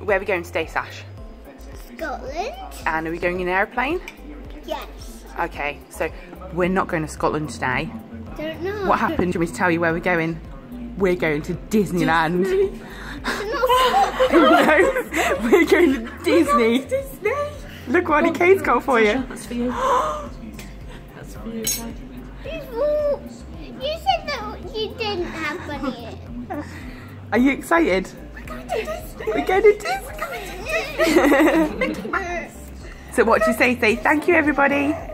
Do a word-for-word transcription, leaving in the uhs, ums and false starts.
where are we going today, Sash? Scotland. And are we going in an aeroplane? Yes. Okay, so we're not going to Scotland today. Don't know. What happened? Do you want me to tell you where we're going? We're going to Disneyland. Disney. No, we're going to Disney. Disney. Look what Auntie Kate's got for you. That's for you. That's for you, Dad. You said that you didn't have money. Are you excited? We're going to Disney. We're going to Disney. We're going to Disney. So what do you say? Say thank you, everybody.